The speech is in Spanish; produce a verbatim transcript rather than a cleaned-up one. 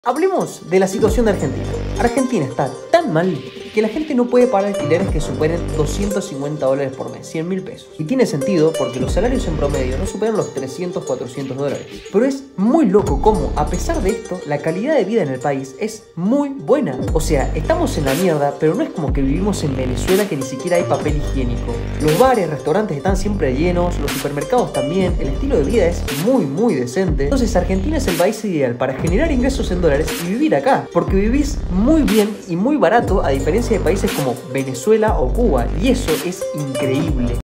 Hablemos de la situación de Argentina. Argentina está tan mal que la gente no puede pagar alquileres que superen doscientos cincuenta dólares por mes, cien mil pesos. Y tiene sentido porque los salarios en promedio no superan los trescientos, cuatrocientos dólares. Pero es muy loco cómo, a pesar de esto, la calidad de vida en el país es muy buena. O sea, estamos en la mierda, pero no es como que vivimos en Venezuela que ni siquiera hay papel higiénico. Los bares, restaurantes están siempre llenos, los supermercados también, el estilo de vida es muy muy decente. Entonces Argentina es el país ideal para generar ingresos en dólares y vivir acá, porque vivís muy bien y muy barato a diferencia de países como Venezuela o Cuba, y eso es increíble.